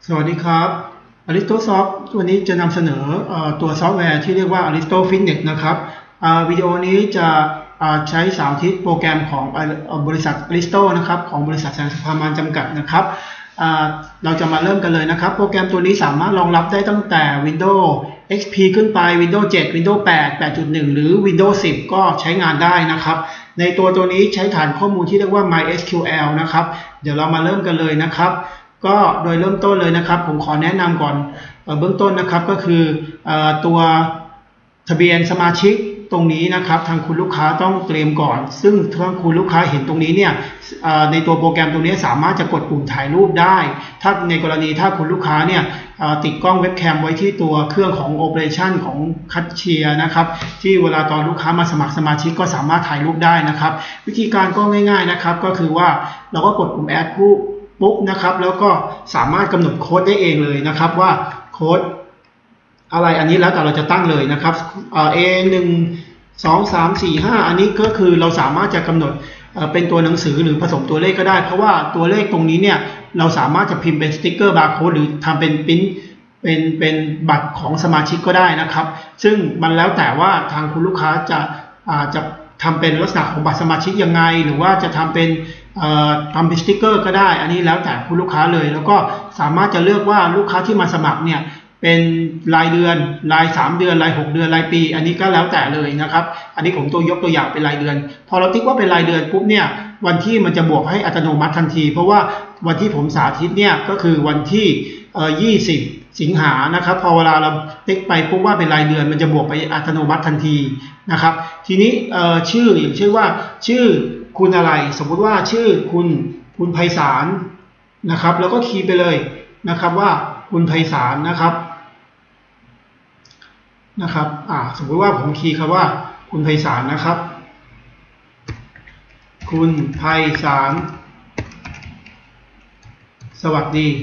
สวัสดีครับ Aristosoft วันนี้จะนำเสนอตัวซอฟต์แวร์ที่เรียกว่า Aristo Fitness นะครับวิดีโอนี้จะใช้สาธิตโปรแกรมของบริษัท Aristo นะครับของบริษัทแสงสุภามันจำกัดนะครับเราจะมาเริ่มกันเลยนะครับโปรแกรมตัวนี้สามารถรองรับได้ตั้งแต่ Windows XP ขึ้นไป Windows 7 Windows 8 8.1 หรือ Windows 10 ก็ใช้งานได้นะครับในตัวนี้ใช้ฐานข้อมูลที่เรียกว่า MySQL นะครับเดี๋ยวเรามาเริ่มกันเลยนะครับก็โดยเริ่มต้นเลยนะครับผมขอแนะนำก่อนเบื้องต้นนะครับก็คือตัวทะเบียนสมาชิกตรงนี้นะครับทางคุณลูกค้าต้องเตรียมก่อนซึ่งถ้าคุณลูกค้าเห็นตรงนี้เนี่ยในตัวโปรแกรมตรงนี้สามารถจะกดปุ่มถ่ายรูปได้ถ้าในกรณีถ้าคุณลูกค้าเนี่ยติดกล้องเว็บแคมไว้ที่ตัวเครื่องของโอเปอเรชันของคัชเชียร์นะครับที่เวลาตอนลูกค้ามาสมัครสมาชิกก็สามารถถ่ายรูปได้นะครับวิธีการก็ง่ายๆนะครับก็คือว่าเราก็กดปุ่มแอดผู้ปุ๊บนะครับแล้วก็สามารถกำหนดโค้ดได้เองเลยนะครับว่าโค้ดอะไรอันนี้แล้วแต่เราจะตั้งเลยนะครับA1 2 3 4 5อันนี้ก็คือเราสามารถจะกำหนดเป็นตัวหนังสือหรือผสมตัวเลขก็ได้เพราะว่าตัวเลขตรงนี้เนี่ยเราสามารถจะพิมพ์เป็นสติ๊กเกอร์บาร์โค้ดหรือทำเป็นปริ้นเป็นบัตรของสมาชิกก็ได้นะครับซึ่งมันแล้วแต่ว่าทางคุณลูกค้าจะทำเป็นลักษณะของบัตรสมาชิกยังไงหรือว่าจะทำเป็นสติ๊กเกอร์ก็ได้อันนี้แล้วแต่คุณลูกค้าเลยแล้วก็สามารถจะเลือกว่าลูกค้าที่มาสมัครเนี่ยเป็นรายเดือนราย3เดือนราย6เดือนรายปีอันนี้ก็แล้วแต่เลยนะครับอันนี้ผมยกตัวอย่างเป็นรายเดือนพอเราติ๊กว่าเป็นรายเดือนปุ๊บเนี่ยวันที่มันจะบวกให้อัตโนมัติทันทีเพราะว่าวันที่ผมสาธิตเนี่ยก็คือวันที่20 สิงหานะครับพอเวลาเราติ๊กไปปุ๊บว่าเป็นรายเดือนมันจะบวกไปอัตโนมัติทันทีนะครับทีนี้ชื่ออย่างเช่นว่าชื่อคุณอะไรสมมุติว่าชื่อคุณไพศาลนะครับแล้วก็คีย์ไปเลยนะครับว่าคุณไพศาลนะครับสมมุติว่าผมคีย์คำว่าคุณไพศาลนะครับคุณไพศาลสวัสดี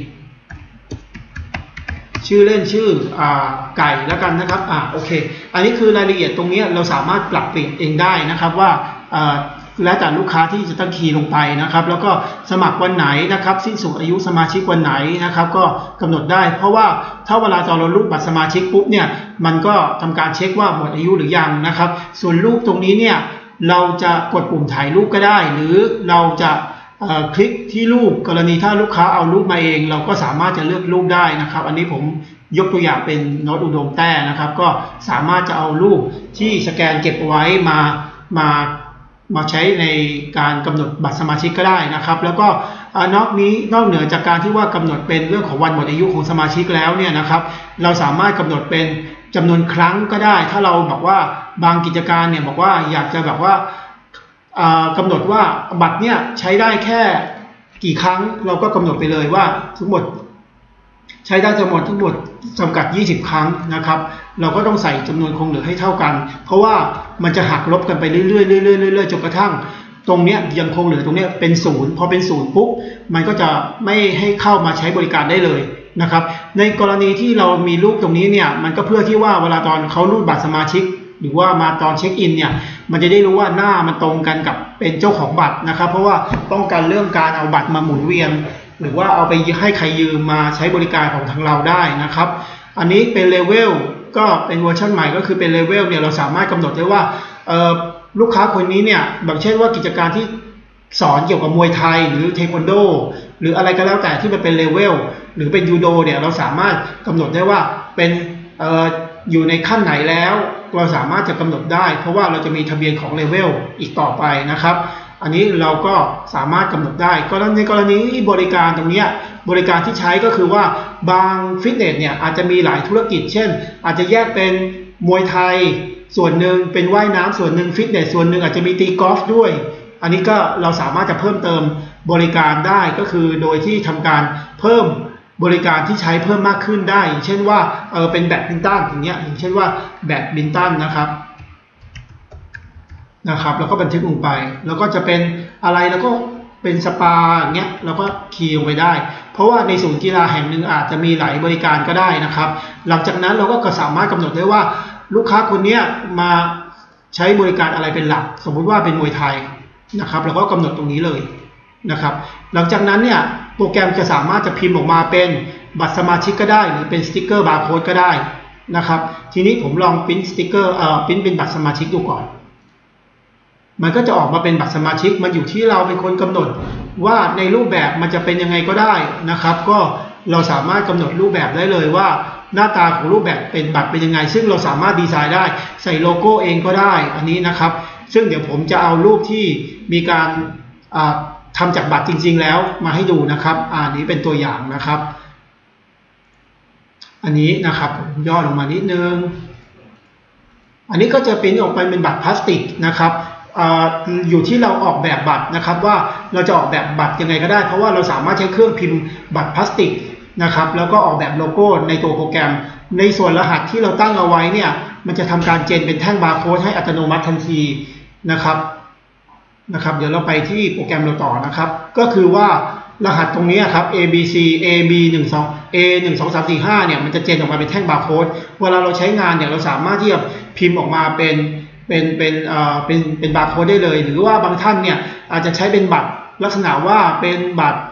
ชื่อเล่นชื่อไก่แล้วกันนะครับโอเคอันนี้คือรายละเอียดตรงนี้เราสามารถปรับเปลี่ยนเองได้นะครับว่าแล้วแต่ลูกค้าที่จะตั้งคีย์ลงไปนะครับแล้วก็สมัครวันไหนนะครับสิ้นสุดอายุสมาชิกวันไหนนะครับก็กำหนดได้เพราะว่าถ้าเวลาตอนเรารูปบัตรสมาชิกปุ๊บเนี่ยมันก็ทำการเช็คว่าหมดอายุหรือยังนะครับส่วนรูปตรงนี้เนี่ยเราจะกดปุ่มถ่ายรูปก็ได้หรือเราจะคลิกที่รูปกรณีถ้าลูกค้าเอารูปมาเองเราก็สามารถจะเลือกรูปได้นะครับอันนี้ผมยกตัวอย่างเป็นโน้ตอุดมแต้นะครับก็สามารถจะเอารูปที่สแกนเก็บไว้มาใช้ในการกำหนดบัตรสมาชิกก็ได้นะครับแล้วก็นอกเหนือจากการที่ว่ากำหนดเป็นเรื่องของวันหมดอายุของสมาชิกแล้วเนี่ยนะครับเราสามารถกำหนดเป็นจำนวนครั้งก็ได้ถ้าเราบอกว่าบางกิจการเนี่ยบอกว่าอยากจะแบบว่ากำหนดว่าบัตรเนี่ยใช้ได้แค่กี่ครั้งเราก็กำหนดไปเลยว่าทั้งหมดใช้ได้ทั้งหมดจำกัด20ครั้งนะครับเราก็ต้องใส่จำนวนคงเหลือให้เท่ากันเพราะว่ามันจะหักลบกันไปเรื่อยๆจนกระทั่งตรงเนี้ยยังคงเหลือตรงเนี้ยเป็น0พอเป็น0ปุ๊บมันก็จะไม่ให้เข้ามาใช้บริการได้เลยนะครับในกรณีที่เรามีรูปตรงนี้เนี่ยมันก็เพื่อที่ว่าเวลาตอนเขารูดบัตรสมาชิกหรือว่ามาตอนเช็คอินเนี่ยมันจะได้รู้ว่าหน้ามันตรงกันกับเป็นเจ้าของบัตรนะครับเพราะว่าป้องกันเรื่องการเอาบัตรมาหมุนเวียนหรือว่าเอาไปให้ใครยืมมาใช้บริการของทางเราได้นะครับอันนี้เป็นเลเวลก็เป็นเวอร์ชันใหม่ก็คือเป็นเลเวลเนี่ยเราสามารถกำหนดได้ว่าลูกค้าคนนี้เนี่ยแบบเช่นว่ากิจการที่สอนเกี่ยวกับมวยไทยหรือเทควันโดหรืออะไรก็แล้วแต่ที่มันเป็นเลเวลหรือเป็นยูโดเนี่ยเราสามารถกำหนดได้ว่าเป็นอยู่ในขั้นไหนแล้วเราสามารถจะกำหนดได้เพราะว่าเราจะมีทะเบียนของเลเวลอีกต่อไปนะครับอันนี้เราก็สามารถกำหนดได้ก็ในกรณีบริการตรงนี้บริการที่ใช้ก็คือว่าบางฟิตเนสเนี่ยอาจจะมีหลายธุรกิจเช่นอาจจะแยกเป็นมวยไทยส่วนหนึ่งเป็นว่ายน้ำส่วนหนึ่งฟิตเนสส่วนหนึ่งอาจจะมีตีกอล์ฟด้วยอันนี้ก็เราสามารถจะเพิ่มเติมบริการได้ก็คือโดยที่ทำการเพิ่มบริการที่ใช้เพิ่มมากขึ้นได้อย่างเช่นว่าเป็นแบดมินตันอย่างเงี้ยอย่างเช่นว่าแบดมินตันนะครับแล้วก็บันทึกลงไปแล้วก็จะเป็นอะไรแล้วก็เป็นสปาอย่างเงี้ยเราก็คีย์ลงไปได้เพราะว่าในศูนย์กีฬาแห่งหนึ่งอาจจะมีหลายบริการก็ได้นะครับหลังจากนั้นเราก็สามารถกำหนดได้ว่าลูกค้าคนนี้มาใช้บริการอะไรเป็นหลักสมมุติว่าเป็นมวยไทยนะครับเราก็กำหนดตรงนี้เลยนะครับหลังจากนั้นเนี่ยโปรแกรมจะสามารถจะพิมพ์ออกมาเป็นบัตรสมาชิกก็ได้หรือเป็นสติ๊กเกอร์บาร์โค้ดก็ได้นะครับทีนี้ผมลองพิมพ์สติ๊กเกอร์พิมพ์เป็นบัตรสมาชิกดูก่อนมันก็จะออกมาเป็นบัตรสมาชิกมันอยู่ที่เราเป็นคนกำหนดว่าในรูปแบบมันจะเป็นยังไงก็ได้นะครับก็เราสามารถกำหนดรูปแบบได้เลยว่าหน้าตาของรูปแบบเป็นบัตรเป็นยังไงซึ่งเราสามารถดีไซน์ได้ใส่โลโก้เองก็ได้อันนี้นะครับซึ่งเดี๋ยวผมจะเอารูปที่มีการทำจากบัตรจริงๆแล้วมาให้ดูนะครับอันนี้เป็นตัวอย่างนะครับอันนี้นะครับผมย่อลงมานิดนึงอันนี้ก็จะเป็นออกไปเป็นบัตรพลาสติกนะครับอยู่ที่เราออกแบบบัตรนะครับว่าเราจะออกแบบบัตรยังไงก็ได้เพราะว่าเราสามารถใช้เครื่องพิมพ์บัตรพลาสติกนะครับแล้วก็ออกแบบโลโก้ในตัวโปรแกรมในส่วนรหัสที่เราตั้งเอาไว้เนี่ยมันจะทำการเจนเป็นแท่งบาร์โค้ดให้อัตโนมัติทันทีนะครับเดี๋ยวเราไปที่โปรแกรมเราต่อนะครับก็คือว่ารหัสตรงนี้ครับ ABC AB 1 2 A 1 2 3 4 5เนี่ยมันจะเจนออกมาเป็นแท่งบาร์โค้ดเวลาเราใช้งานเนี่ยเราสามารถที่จะพิมพ์ออกมาเป็นบาร์โค้ดได้เลยหรือว่าบางท่านเนี่ยอาจจะใช้เป็นบัตรลักษณะว่าเป็นบัตร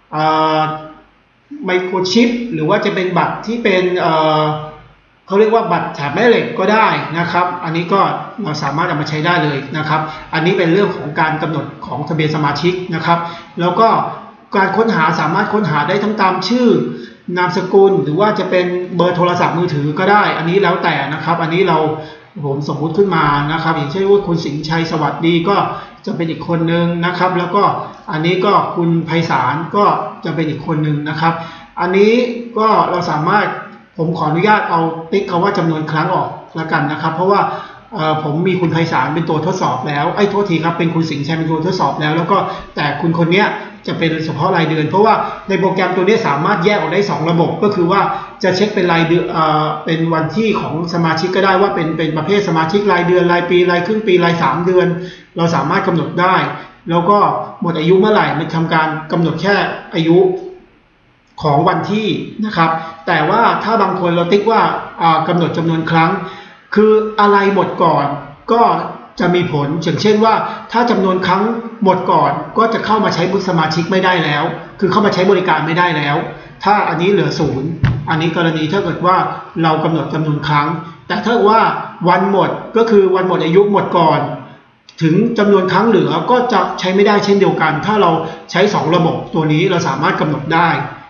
ไมโครชิปหรือว่าจะเป็นบัตรที่เป็นเขาเรียกว่าบัตรแถบแม่เหล็กก็ได้นะครับอันนี้ก็เราสามารถเอามาใช้ได้เลยนะครับอันนี้เป็นเรื่องของการกำหนดของทะเบียนสมาชิกนะครับแล้วก็การค้นหาสามารถค้นหาได้ทั้งตามชื่อนามสกุลหรือว่าจะเป็นเบอร์โทรศัพท์มือถือก็ได้อันนี้แล้วแต่นะครับอันนี้ผมสมมุติขึ้นมานะครับอย่างเช่นว่าคุณสิงห์ชัยสวัสดีก็จะเป็นอีกคนนึงนะครับแล้วก็อันนี้ก็คุณไพศาลก็จะเป็นอีกคนนึงนะครับอันนี้ก็เราสามารถผมขออนุญาตเอาติ๊กคำว่าจำนวนครั้งออกแล้วกันนะครับเพราะว่าผมมีคุณไพศาลเป็นตัวทดสอบแล้วโทษทีครับเป็นคุณสิงห์ชัยเป็นตัวทดสอบแล้วก็แต่คุณคนนี้จะเป็นเฉพาะรายเดือนเพราะว่าในโปรแกรมตัวนี้สามารถแยกออกได้2ระบบก็คือว่าจะเช็คเป็นรายเดือนเป็นวันที่ของสมาชิกก็ได้ว่าเป็นประเภทสมาชิกรายเดือนรายปีรายครึ่งปีราย3เดือนเราสามารถกำหนดได้แล้วก็หมดอายุเมื่อไหร่มันทำการกำหนดแค่อายุของวันที่นะครับแต่ว่าถ้าบางคนเราติ๊กว่ากำหนดจำนวนครั้งคืออะไรหมดก่อนก็จะมีผลอย่างเช่นว่าถ้าจำนวนครั้งหมดก่อนก็จะเข้ามาใช้สมาชิกไม่ได้แล้วคือเข้ามาใช้บริการไม่ได้แล้วถ้าอันนี้เหลือ0อันนี้กรณีถ้าเกิดว่าเรากำหนดจำนวนครั้งแต่ถ้าว่าวันหมดก็คือวันหมดอายุหมดก่อนถึงจำนวนครั้งเหลือก็จะใช้ไม่ได้เช่นเดียวกันถ้าเราใช้2ระบบตัวนี้เราสามารถกำหนดได้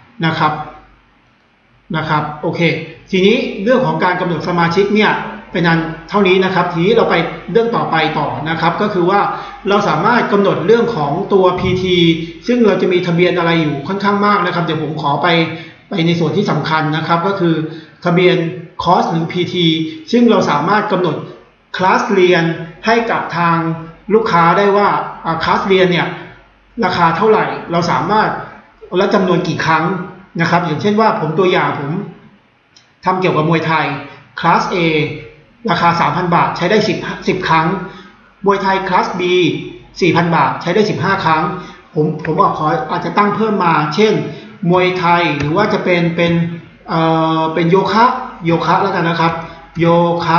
นะครับโอเคทีนี้เรื่องของการกำหนดสมาชิกเนี่ยเป็นอันเท่านี้นะครับทีนี้เราไปเรื่องต่อไปต่อนะครับก็คือว่าเราสามารถกำหนดเรื่องของตัว PT ซึ่งเราจะมีทะเบียนอะไรอยู่ค่อนข้างมากนะครับเดี๋ยวผมขอไปในส่วนที่สำคัญนะครับก็คือทะเบียนคอร์สหรือ PT ซึ่งเราสามารถกำหนดคลาสเรียนให้กับทางลูกค้าได้ว่าคลาสเรียนเนี่ยราคาเท่าไหร่เราสามารถและจำนวนกี่ครั้งนะครับอย่างเช่นว่าผมตัวอย่างผมทำเกี่ยวกับมวยไทยคลาส A ราคา 3,000 บาทใช้ได้10ครั้งมวยไทยคลาส B 4,000 บาทใช้ได้15ครั้งผมอาจจะตั้งเพิ่มมาเช่นมวยไทยหรือว่าจะเป็นโยคะแล้วกันนะครับโยคะ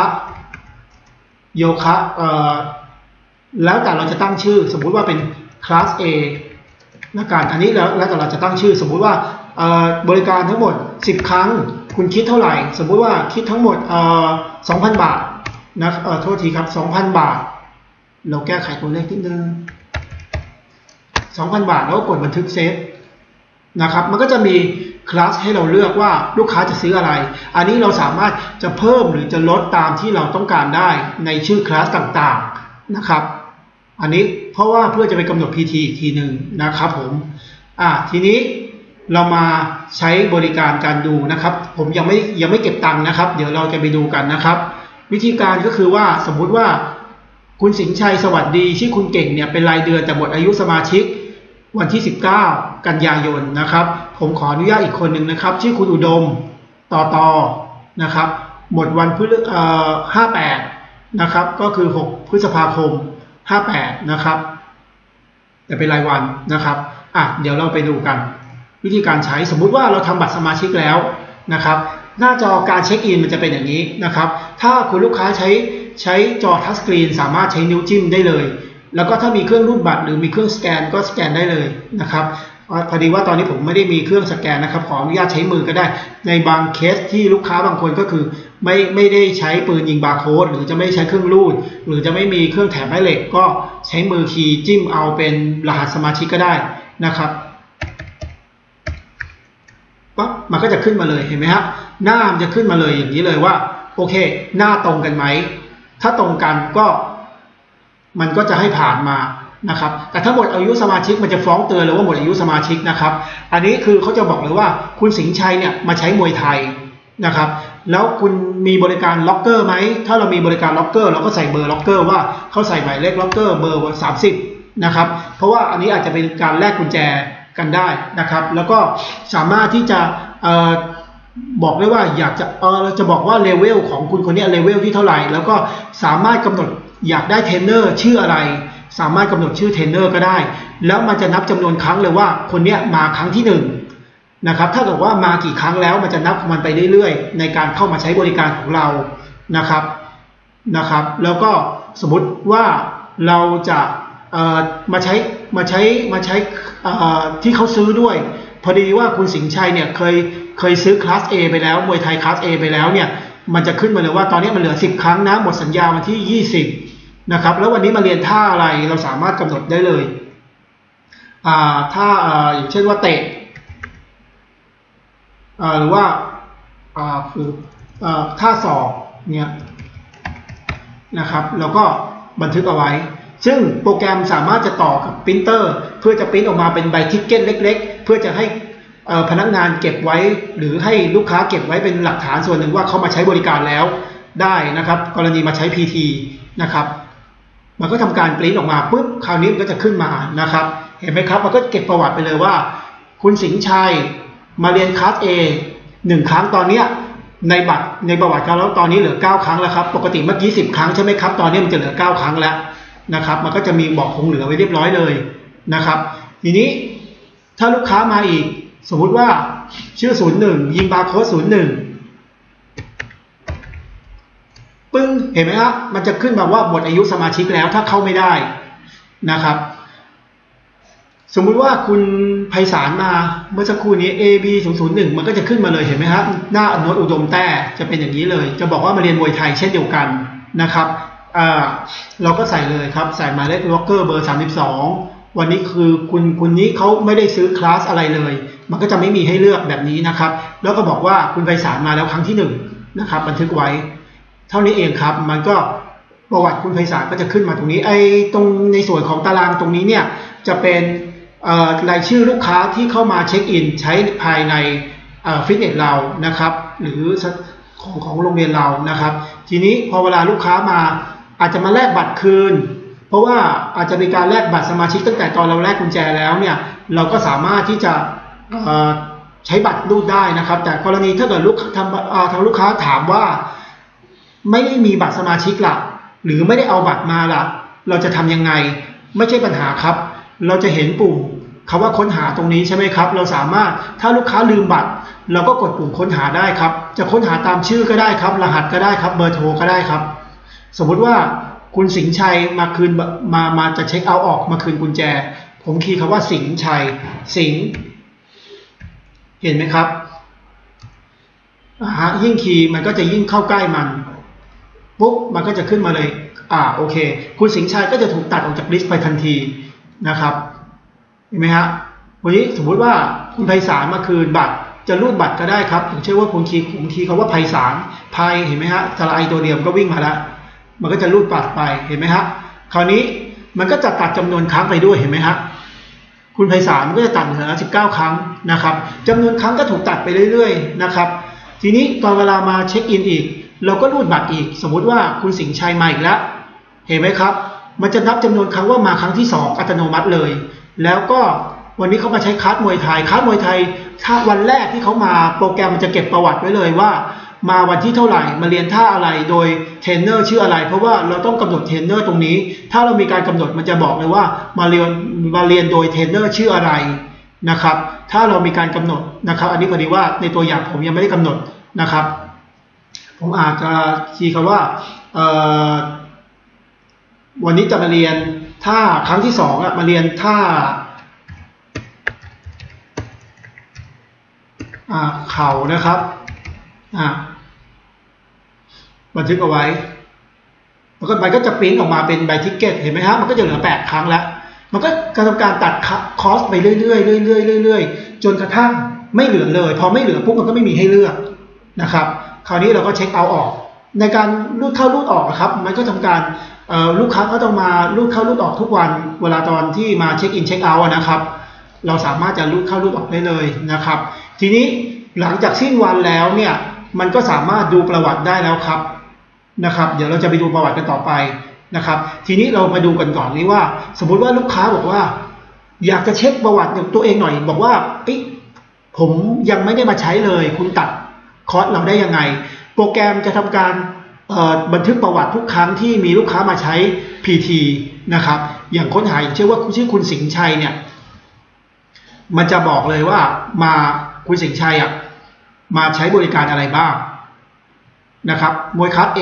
แล้วแต่เราจะตั้งชื่อสมมุติว่าเป็นคลาส A แล้วกันอันนี้แล้วแต่เราจะตั้งชื่อสมมุติว่าบริการทั้งหมด10ครั้งคุณคิดเท่าไหร่สมมุติว่าคิดทั้งหมด2,000 บาทนะโทษทีครับ 2,000 บาทเราแก้ไขตัวเลขนิดนึง 2,000 บาทแล้วก็กดบันทึกเซฟนะครับมันก็จะมีคลาสให้เราเลือกว่าลูกค้าจะซื้ออะไรอันนี้เราสามารถจะเพิ่มหรือจะลดตามที่เราต้องการได้ในชื่อคลาสต่างๆนะครับอันนี้เพราะว่าเพื่อจะไปกำหนด PT อีกทีหนึ่งนะครับผมทีนี้เรามาใช้บริการการดูนะครับผมยังไม่เก็บตังค์นะครับเดี๋ยวเราจะไปดูกันนะครับวิธีการก็คือว่าสมมุติว่าคุณสิงห์ชัยสวัสดีชื่อคุณเก่งเนี่ยเป็นรายเดือนแต่หมดอายุสมาชิกวันที่19กันยายนนะครับผมขออนุญาตอีกคนหนึ่งนะครับชื่อคุณอุดมต่อนะครับหมดวัน58นะครับก็คือ6พฤษภาคม58นะครับแต่เป็นรายวันนะครับเดี๋ยวเราไปดูกันวิธีการใช้สมมุติว่าเราทำบัตรสมาชิกแล้วนะครับหน้าจอการเช็คอินมันจะเป็นอย่างนี้นะครับถ้าคุณลูกค้าใช้จอทัชสกรีนสามารถใช้นิ้วจิ้มได้เลยแล้วก็ถ้ามีเครื่องรูดบัตรหรือมีเครื่องสแกนก็สแกนได้เลยนะครับพอดีว่าตอนนี้ผมไม่ได้มีเครื่องสแกนนะครับขออนุญาตใช้มือก็ได้ในบางเคสที่ลูกค้าบางคนก็คือไม่ได้ใช้ปืนยิงบาร์โค้ดหรือจะไม่ใช้เครื่องรูดหรือจะไม่มีเครื่องแถบแม่เหล็กก็ใช้มือคีย์จิ้มเอาเป็นรหัสสมาชิกก็ได้นะครับปั๊บมันก็จะขึ้นมาเลยเห็นไหมครับหน้ามันจะขึ้นมาเลยอย่างนี้เลยว่าโอเคหน้าตรงกันไหมถ้าตรงกันก็มันก็จะให้ผ่านมานะครับแต่ถ้าหมดอายุสมาชิกมันจะฟ้องเตือนเลยว่าหมดอายุสมาชิกนะครับอันนี้คือเขาจะบอกเลยว่าคุณสิงห์ชัยเนี่ยมาใช้มวยไทยนะครับแล้วคุณมีบริการล็อกเกอร์ไหมถ้าเรามีบริการล็อกเกอร์เราก็ใส่เบอร์ล็อกเกอร์ว่าเขาใส่หมายเลขล็อกเกอร์เบอร์30นะครับเพราะว่าอันนี้อาจจะเป็นการแลกกุญแจกันได้นะครับแล้วก็สามารถที่จะบอกได้ว่าอยากจะจะบอกว่าเลเวลของคุณคนนี้เลเวลที่เท่าไหร่แล้วก็สามารถกำหนดอยากได้เทรนเนอร์ชื่ออะไรสามารถกำหนดชื่อเทรนเนอร์ก็ได้แล้วมันจะนับจำนวนครั้งเลยว่าคนนี้มาครั้งที่1นะครับถ้าเกิดว่ามากี่ครั้งแล้วมันจะนับมันไปเรื่อยๆในการเข้ามาใช้บริการของเรานะครับแล้วก็สมมติว่าเราจะมาใช้ที่เขาซื้อด้วยพอดีว่าคุณสิงห์ชัยเนี่ยเคยซื้อคลาส A ไปแล้วมวยไทยคลาส A ไปแล้วเนี่ยมันจะขึ้นมาเลยว่าตอนนี้มันเหลือ10ครั้งนะหมดสัญญาวันที่20นะครับแล้ววันนี้มาเรียนท่าอะไรเราสามารถกำหนดได้เลยถ้าอย่างเช่นว่าเตะหรือว่าท่าศอกเนี่ยนะครับแล้วก็บันทึกเอาไว้ซึ่งโปรแกรมสามารถจะต่อกับปรินเตอร์เพื่อจะปริ้นออกมาเป็นใบทิกเก็ตเล็กๆเพื่อจะให้พนักงานเก็บไว้หรือให้ลูกค้าเก็บไว้เป็นหลักฐานส่วนหนึ่งว่าเขามาใช้บริการแล้วได้นะครับกรณีมาใช้ PT นะครับมันก็ทำการปริ้นออกมาปุ๊บคราวนี้มันก็จะขึ้นมานะครับเห็นไหมครับมันก็เก็บประวัติไปเลยว่าคุณสิงห์ชัยมาเรียนคลาส A 1 ครั้งตอนนี้ในประวัติเขาแล้วตอนนี้เหลือ9ครั้งแล้วครับปกติเมื่อกี้10 ครั้งใช่ไหมครับตอนนี้มันจะเหลือ9 ครั้งแล้วนะครับมันก็จะมีบอกคงเหลือไว้เรียบร้อยเลยนะครับทีนี้ถ้าลูกค้ามาอีกสมมุติว่าชื่อ01ยิงบาร์โค้ด01ปึ้งเห็นไหมครับมันจะขึ้นมาว่าหมดอายุสมาชิกแล้วถ้าเข้าไม่ได้นะครับสมมุติว่าคุณไพศาลมาเมื่อสักครู่นี้ AB 001มันก็จะขึ้นมาเลยเห็นไหมครับหน้าอนุอุดมแต้จะเป็นอย่างนี้เลยจะบอกว่ามาเรียนมวยไทยเช่นเดียวกันนะครับเราก็ใส่เลยครับใส่หมายเลขล็อกเกอร์เบอร์32วันนี้คือคุณนี้เขาไม่ได้ซื้อคลาสอะไรเลยมันก็จะไม่มีให้เลือกแบบนี้นะครับแล้วก็บอกว่าคุณไพศาลมาแล้วครั้งที่1นะครับบันทึกไว้เท่านี้เองครับมันก็ประวัติคุณไพศาลก็จะขึ้นมาตรงนี้ตรงในส่วนของตารางตรงนี้เนี่ยจะเป็นรายชื่อลูกค้าที่เข้ามาเช็คอินใช้ภายในฟิตเนสเรานะครับหรือของโรงเรียนเรานะครับทีนี้พอเวลาลูกค้ามาอาจจะมาแลกบัตรคืนเพราะว่าอาจจะมีการแลกบัตรสมาชิกตั้งแต่ตอนเราแลกกุญแจแล้วเนี่ยเราก็สามารถที่จะใช้บัตรรูดได้นะครับแต่กรณีถ้าเกิดทางลูกค้าถามว่าไม่ได้มีบัตรสมาชิกล่ะหรือไม่ได้เอาบัตรมาล่ะเราจะทำยังไงไม่ใช่ปัญหาครับเราจะเห็นปุ่มคำว่าค้นหาตรงนี้ใช่ไหมครับเราสามารถถ้าลูกค้าลืมบัตรเราก็กดปุ่มค้นหาได้ครับจะค้นหาตามชื่อก็ได้ครับรหัสก็ได้ครับเบอร์โทรก็ได้ครับสมมุติว่าคุณสิงห์ชัยมาคืนมาจะเช็คเอาท์ออกมาคืนกุญแจผมคีย์คำว่าสิงห์ชัยสิงห์เห็นไหมครับยิ่งคีย์มันก็จะยิ่งเข้าใกล้มันปุ๊บมันก็จะขึ้นมาเลยโอเคคุณสิงห์ชัยก็จะถูกตัดออกจากลิสต์ไปทันทีนะครับเห็นไหมฮะวันนี้สมมุติว่าคุณไพศาลมาคืนบัตรจะรูดบัตรก็ได้ครับอย่างเช่นว่าคุณคีย์คำว่าไพศาลไพเห็นไหมฮะสระไอตัวเดียวก็วิ่งมาแล้วมันก็จะรูดบัตรไปเห็นไหมฮะคราวนี้มันก็จะตัดจำนวนครั้งไปด้วยเห็นไหมฮะคุณไพศาลมันก็จะตัดเหลือ19 ครั้งนะครับจำนวนครั้งก็ถูกตัดไปเรื่อยๆนะครับทีนี้ตอนเวลามาเช็คอินอีกเราก็รูดบัตรอีกสมมุติว่าคุณสิงห์ชัยมาอีกแล้วเห็นไหมครับมันจะนับจำนวนครั้งว่ามาครั้งที่2อัตโนมัติเลยแล้วก็วันนี้เขามาใช้คลาสมวยไทยถ้าวันแรกที่เขามาโปรแกรมมันจะเก็บประวัติไว้เลยว่ามาวันที่เท่าไหร่มาเรียนท่าอะไรโดยเทรนเนอร์ชื่ออะไรเพราะว่าเราต้องกำหนดเทรนเนอร์ตรงนี้ถ้าเรามีการกำหนดมันจะบอกเลยว่ามาเรียนโดยเทรนเนอร์ชื่ออะไรนะครับถ้าเรามีการกำหนดนะครับอันนี้พอดีว่าในตัวอย่างผมยังไม่ได้กำหนดนะครับผมอาจจะคีย์คำว่าวันนี้จะมาเรียนท่าครั้งที่2มาเรียนท่าเข่านะครับบันทึกเอาไว้แล้วก็มันก็จะปริ้นออกมาเป็นใบทิกเก็ตเห็นไหมครับมันก็จะเหลือ8ครั้งแล้วมันก็ทำการตัดคอสไปเรื่อยๆจนกระทั่งไม่เหลือเลยพอไม่เหลือปุ๊บมันก็ไม่มีให้เลือกนะครับคราวนี้เราก็เช็คเอาท์ออกในการรูดเข้ารูดออกครับมันก็ทำการลูกค้าก็ต้องมารูดเข้ารูดออกทุกวันเวลาตอนที่มาเช็คอินเช็คเอาท์นะครับเราสามารถจะรูดเข้ารูดออกได้เลยนะครับทีนี้หลังจากสิ้นวันแล้วเนี่ยมันก็สามารถดูประวัติได้แล้วครับนะครับเดี๋ยวเราจะไปดูประวัติกันต่อไปนะครับทีนี้เรามาดูกันก่อนนี้ว่าสมมุติว่าลูกค้าบอกว่าอยากจะเช็คประวัติของตัวเองหน่อยบอกว่าผมยังไม่ได้มาใช้เลยคุณตัดคอร์สเราได้ยังไงโปรแกรมจะทำการบันทึกประวัติทุกครั้งที่มีลูกค้ามาใช้ PT นะครับอย่างค้นหาอย่างเช่นว่าชื่อคุณสิงห์ชัยเนี่ยมันจะบอกเลยว่ามาคุณสิงห์ชัยมาใช้บริการอะไรบ้างนะครับมวยคัส A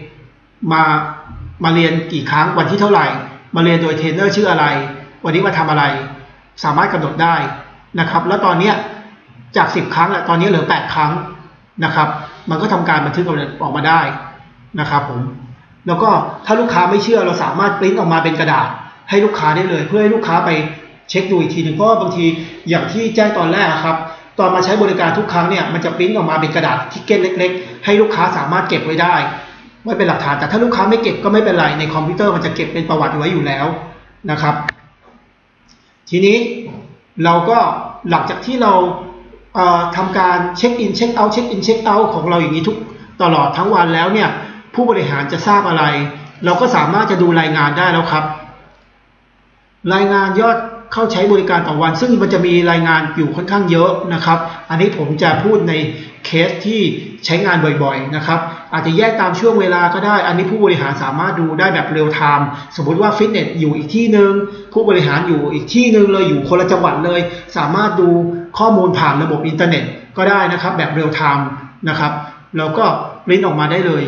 มาเรียนกี่ครั้งวันที่เท่าไหร่มาเรียนโดยเทรนเนอร์ชื่ออะไรวันนี้มาทำอะไรสามารถกำหนดได้นะครับแล้วตอนนี้จาก10ครั้งตอนนี้เหลือ8ครั้งนะครับมันก็ทำการบันทึกออกมาได้นะครับผมแล้วก็ถ้าลูกค้าไม่เชื่อเราสามารถปริ้นออกมาเป็นกระดาษให้ลูกค้าได้เลยเพื่อให้ลูกค้าไปเช็คดูอีกทีหนึ่งเพราะว่าบางทีอย่างที่แจ้งตอนแรกครับตอนมาใช้บริการทุกครั้งเนี่ยมันจะปริ้นออกมาเป็นกระดาษทิกเก็ตเล็กๆให้ลูกค้าสามารถเก็บไว้ได้ไว้เป็นหลักฐานแต่ถ้าลูกค้าไม่เก็บก็ไม่เป็นไรในคอมพิวเตอร์มันจะเก็บเป็นประวัติไว้อยู่แล้วนะครับทีนี้เราก็หลังจากที่เราทำการเช็คอินเช็คเอาท์เช็คอินเช็คเอาท์ของเราอย่างนี้ทุกตลอดทั้งวันแล้วเนี่ยผู้บริหารจะทราบอะไรเราก็สามารถจะดูรายงานได้แล้วครับรายงานยอดเข้าใช้บริการต่อวันซึ่งมันจะมีรายงานอยู่ค่อนข้างเยอะนะครับอันนี้ผมจะพูดในเคสที่ใช้งานบ่อยๆนะครับอาจจะแยกตามช่วงเวลาก็ได้อันนี้ผู้บริหารสามารถดูได้แบบเรียลไทม์สมมุติว่าฟิตเนสอยู่อีกที่หนึ่งผู้บริหารอยู่อีกที่หนึ่งเลยอยู่คนละจังหวัดเลยสามารถดูข้อมูลผ่านระบบอินเทอร์เน็ตก็ได้นะครับแบบเรียลไทม์นะครับแล้วก็ปริ้นออกมาได้เลย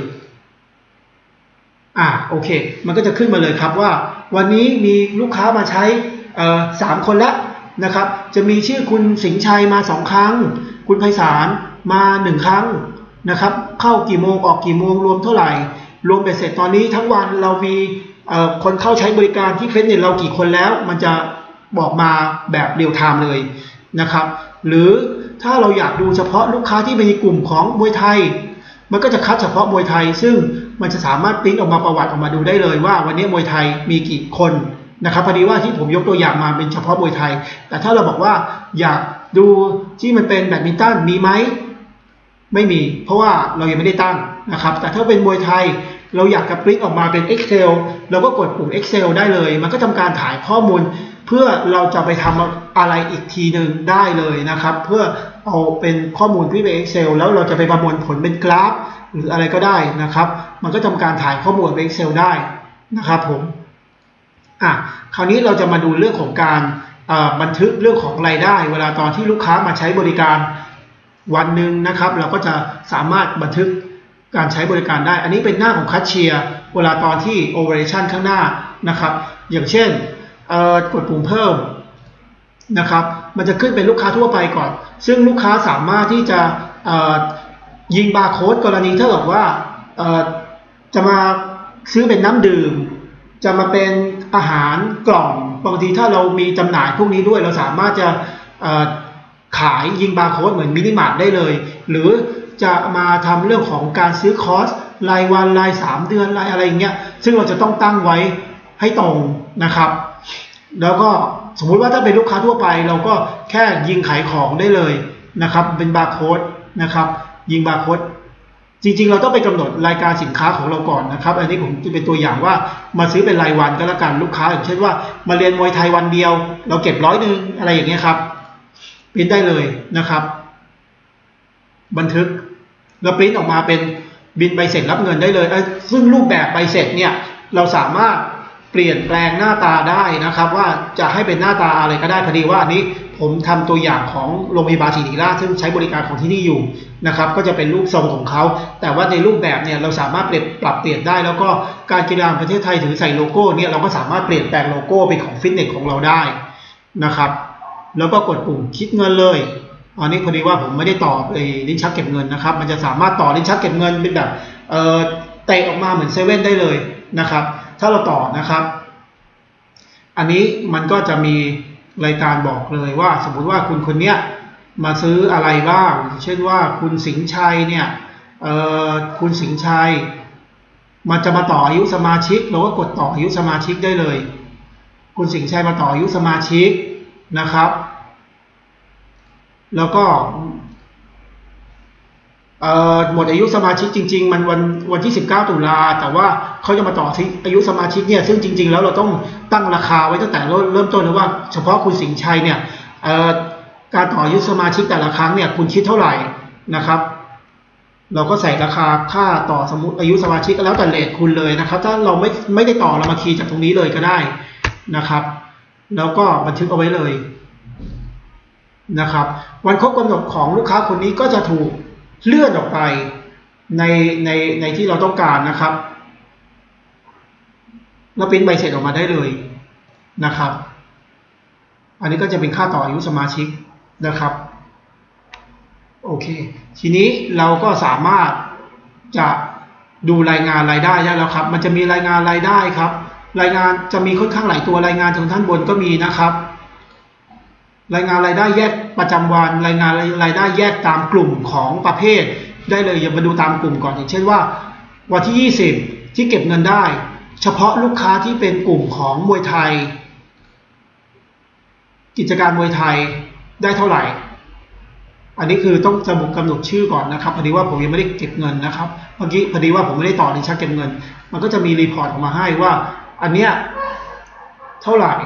โอเคมันก็จะขึ้นมาเลยครับว่าวันนี้มีลูกค้ามาใช้3 คนแล้วนะครับจะมีชื่อคุณสิงห์ชัยมา2 ครั้งคุณไพศาลมา1 ครั้งนะครับเข้ากี่โมงออกกี่โมงรวมเท่าไหร่รวมไปเสร็จตอนนี้ทั้งวันเรามีคนเข้าใช้บริการที่ฟิตเนสเรากี่คนแล้วมันจะบอกมาแบบเรียลไทม์เลยนะครับหรือถ้าเราอยากดูเฉพาะลูกค้าที่เป็นในกลุ่มของมวยไทยมันก็จะคัดเฉพาะมวยไทยซึ่งมันจะสามารถปริ้นออกมาประวัติออกมาดูได้เลยว่าวันนี้มวยไทยมีกี่คนนะครับพอดีว่าที่ผมยกตัวอย่างมาเป็นเฉพาะมวยไทยแต่ถ้าเราบอกว่าอยากดูที่มันเป็นแบดมินตันมีไหมไม่มีเพราะว่าเรายังไม่ได้ตั้งนะครับแต่ถ้าเป็นมวยไทยเราอยากจะปริ้นออกมาเป็น Excel เราก็กดปุ่ม Excel ได้เลยมันก็ทำการถ่ายข้อมูลเพื่อเราจะไปทำอะไรอีกทีหนึ่งได้เลยนะครับเพื่อเอาเป็นข้อมูลที่เป็น Excel แล้วเราจะไปประมวลผลเป็นกราฟหรืออะไรก็ได้นะครับมันก็ทำการถ่ายข้อมูลเป็น Excel ได้นะครับผมคราวนี้เราจะมาดูเรื่องของการบันทึกเรื่องของรายได้เวลาตอนที่ลูกค้ามาใช้บริการวันหนึ่งนะครับเราก็จะสามารถบันทึกการใช้บริการได้อันนี้เป็นหน้าของคัชเชียร์เวลาตอนที่ Operation ข้างหน้านะครับอย่างเช่นกดปุ่มเพิ่มนะครับมันจะขึ้นเป็นลูกค้าทั่วไปก่อนซึ่งลูกค้าสามารถที่จะยิงบาร์โค้ดกรณีถ้าเกิดว่าจะมาซื้อเป็นน้ำดื่มจะมาเป็นอาหารกล่องบางทีถ้าเรามีจำหน่ายพวกนี้ด้วยเราสามารถจะขายยิงบาร์โค้ดเหมือนมินิมาร์ทได้เลยหรือจะมาทำเรื่องของการซื้อคอร์สรายวันราย3 เดือนรายอะไรอย่างเงี้ยซึ่งเราจะต้องตั้งไว้ให้ตรงนะครับแล้วก็สมมุติว่าถ้าเป็นลูกค้าทั่วไปเราก็แค่ยิงขายของได้เลยนะครับเป็นบาร์โค้ดนะครับยิงบาร์โค้ดจริงๆเราต้องไปกำหนดรายการสินค้าของเราก่อนนะครับอันนี้ผมจะเป็นตัวอย่างว่ามาซื้อเป็นรายวันก็แล้วกันลูกค้าอย่างเช่นว่ามาเรียนมวยไทยวันเดียวเราเก็บ100อะไรอย่างเงี้ยครับปริ้นได้เลยนะครับบันทึกแล้วปริ้นออกมาเป็นบินใบเสร็จรับเงินได้เลยซึ่งรูปแบบใบเสร็จเนี่ยเราสามารถเปลี่ยนแปลงหน้าตาได้นะครับว่าจะให้เป็นหน้าตาอะไรก็ได้พอดีว่าอันนี้ผมทำตัวอย่างของโรงพยาบาลศิริราชซึ่งใช้บริการของที่นี่อยู่นะครับก็จะเป็นรูปทรงของเขาแต่ว่าในรูปแบบเนี่ยเราสามารถปรับเปลี่ยนได้แล้วก็การกีฬาประเทศไทยถือใส่โลโก้เนี่ยเราก็สามารถเปลี่ยนแปลงโลโก้เป็นของฟิตเนสของเราได้นะครับแล้วก็กดปุ่มคิดเงินเลยอันนี้พอดีว่าผมไม่ได้ต่อลิ้นชักเก็บเงินนะครับมันจะสามารถต่อลิ้นชักเก็บเงินเป็นแบบเตะออกมาเหมือนเซเว่นได้เลยนะครับถ้าเราต่อนะครับอันนี้มันก็จะมีรายการบอกเลยว่าสมมุติว่าคุณคนเนี้ยมาซื้ออะไรบ้างเช่นว่าคุณสิงห์ชัยเนี่ยคุณสิงห์ชัยมันจะมาต่ออายุสมาชิกเราก็กดต่ออายุสมาชิกได้เลยคุณสิงห์ชัยมาต่ออายุสมาชิกนะครับแล้วก็หมดอายุสมาชิกจริงๆมันวันที่19 ตุลาแต่ว่าเขาจะมาต่ออายุสมาชิกเนี่ยซึ่งจริงๆแล้วเราต้องตั้งราคาไว้ตั้งแต่เริ่มต้นนะว่าเฉพาะคุณสิงห์ชัยเนี่ยการต่ออายุสมาชิกแต่ละครั้งเนี่ยคุณคิดเท่าไหร่นะครับเราก็ใส่ราคาค่าต่อสมมุติอายุสมาชิกแล้วแต่เรทคุณเลยนะครับถ้าเราไม่ได้ต่อเรามาคีย์จากตรงนี้เลยก็ได้นะครับแล้วก็บันทึกเอาไว้เลยนะครับวันครบกำหนดของลูกค้าคนนี้ก็จะถูกเลื่อนออกไปในที่เราต้องการนะครับแล้วปริ้นใบเสร็จออกมาได้เลยนะครับอันนี้ก็จะเป็นค่าต่ออายุสมาชิกนะครับโอเคทีนี้เราก็สามารถจะดูรายงานรายได้ได้แล้วครับมันจะมีรายงานรายได้ครับรายงานจะมีค่อนข้างหลายตัวรายงานทางด้านบนก็มีนะครับรายงานรายได้แยกประจำวันรายงานรายได้แยกตามกลุ่มของประเภทได้เลยอย่ามาดูตามกลุ่มก่อนอย่างเช่นว่าวันที่20ที่เก็บเงินได้เฉพาะลูกค้าที่เป็นกลุ่มของมวยไทยกิจการมวยไทยได้เท่าไหร่อันนี้คือต้องจะกำหนดชื่อก่อนนะครับพอดีว่าผมยังไม่ได้เก็บเงินนะครับเมื่อกี้พอดีว่าผมไม่ได้ต่อลิ้นชักเก็บเงินมันก็จะมีรีพอร์ตออกมาให้ว่าอันเนี้ยเท่าไหร่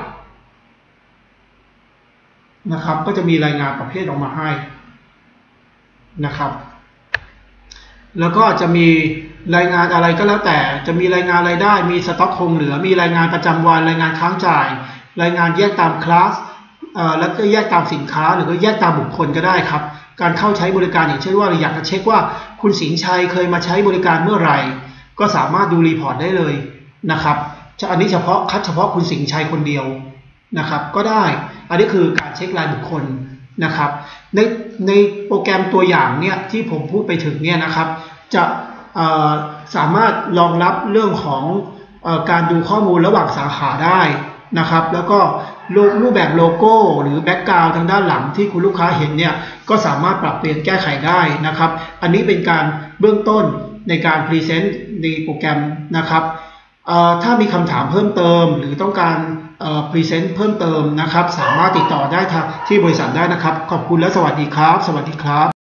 นะครับก็จะมีรายงานประเภทออกมาให้นะครับแล้วก็จะมีรายงานอะไรก็แล้วแต่จะมีรายงานรายได้มีสต็อกคงเหลือมีรายงานประจำวันรายงานค้างจ่ายรายงานแยกตามคลาสแล้วก็แยกตามสินค้าหรือก็แยกตามบุคคลก็ได้ครับการเข้าใช้บริการอย่างเช่นว่าเราอยากจะเช็คว่าคุณสิงห์ชัยเคยมาใช้บริการเมื่อไหร่ก็สามารถดูรีพอร์ตได้เลยนะครับอันนี้เฉพาะคุณสิงห์ชัยคนเดียวนะครับก็ได้อันนี้คือการเช็ครายบุคคลนะครับในโปรแกรมตัวอย่างเนี่ยที่ผมพูดไปถึงเนี่ยนะครับจะสามารถรองรับเรื่องของการดูข้อมูลระหว่างสาขาได้นะครับแล้วก็รูปแบบโลโก้หรือแบ็กกราวด์ทางด้านหลังที่คุณลูกค้าเห็นเนี่ยก็สามารถปรับเปลี่ยนแก้ไขได้นะครับอันนี้เป็นการเบื้องต้นในการพรีเซนต์ในโปรแกรมนะครับถ้ามีคำถามเพิ่มเติมหรือต้องการพรีเซนต์เพิ่มเติมนะครับสามารถติดต่อได้ที่บริษัทได้นะครับขอบคุณและสวัสดีครับสวัสดีครับ